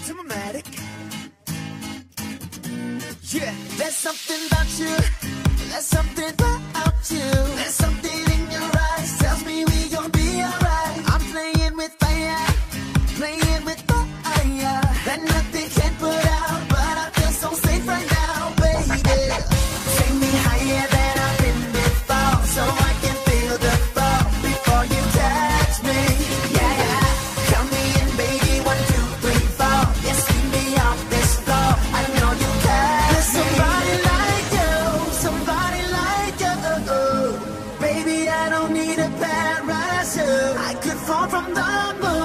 Dramatic. Yeah, there's something about you. There's something about you. There's something in your eyes tells me we gon' be alright. I'm playing with fire, playing with fire that nothing can put out, but I feel so safe right now, baby. Take me higher than I've been before, so I can feel the fall before you touch me. Yeah, yeah. Count me in, baby. 1, 2, 3, 4. Yeah, see me off this floor. I know you can. There's somebody like you, somebody like you. Baby, I don't need a parachute. I could fall from the moon.